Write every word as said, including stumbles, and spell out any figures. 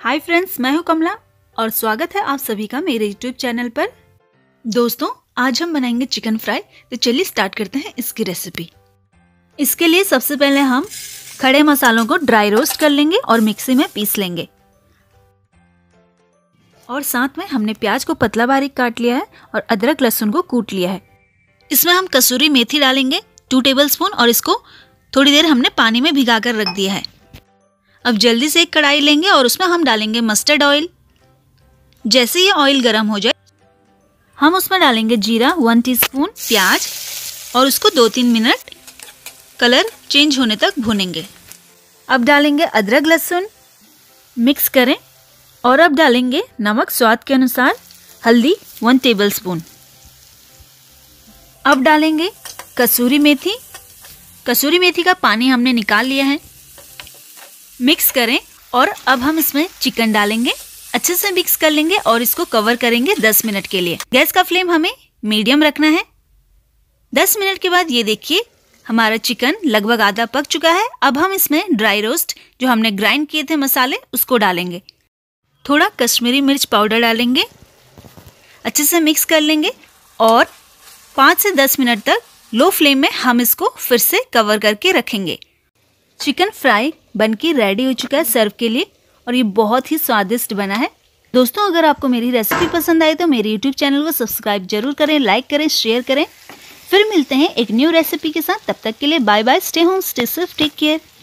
Hi friends, मैं हूं कमला और स्वागत है आप सभी का मेरे यूट्यूब चैनल पर। दोस्तों, आज हम बनाएंगे चिकन फ्राई। तो चलिए स्टार्ट करते हैं इसकी रेसिपी। इसके लिए सबसे पहले हम खड़े मसालों को ड्राई रोस्ट कर लेंगे और मिक्सी में पीस लेंगे। और साथ में हमने प्याज को पतला बारीक काट लिया है और अदरक लहसुन को कूट लिया है। इसमें हम कसूरी मेथी डालेंगे टू टेबलस्पून और इसको थोड़ी देर हमने पानी में भिगाकर रख दिया है। अब जल्दी से एक कढ़ाई लेंगे और उसमें हम डालेंगे मस्टर्ड ऑयल। जैसे ये ऑयल गर्म हो जाए हम उसमें डालेंगे जीरा वन टीस्पून, प्याज और उसको दो तीन मिनट कलर चेंज होने तक भूनेंगे। अब डालेंगे अदरक लहसुन, मिक्स करें और अब डालेंगे नमक स्वाद के अनुसार, हल्दी वन टेबलस्पून। अब डालेंगे कसूरी मेथी। कसूरी मेथी का पानी हमने निकाल लिया है। मिक्स करें और अब हम इसमें चिकन डालेंगे, अच्छे से मिक्स कर लेंगे और इसको कवर करेंगे दस मिनट के लिए। गैस का फ्लेम हमें मीडियम रखना है। दस मिनट के बाद ये देखिए हमारा चिकन लगभग आधा पक चुका है। अब हम इसमें ड्राई रोस्ट जो हमने ग्राइंड किए थे मसाले उसको डालेंगे। थोड़ा कश्मीरी मिर्च पाउडर डालेंगे, अच्छे से मिक्स कर लेंगे और पाँच से दस मिनट तक लो फ्लेम में हम इसको फिर से कवर करके रखेंगे। चिकन फ्राई बनके रेडी हो चुका है सर्व के लिए और ये बहुत ही स्वादिष्ट बना है। दोस्तों, अगर आपको मेरी रेसिपी पसंद आई तो मेरे यूट्यूब चैनल को सब्सक्राइब जरूर करें, लाइक करें, शेयर करें। फिर मिलते हैं एक न्यू रेसिपी के साथ। तब तक के लिए bye bye, stay home, stay safe, take care.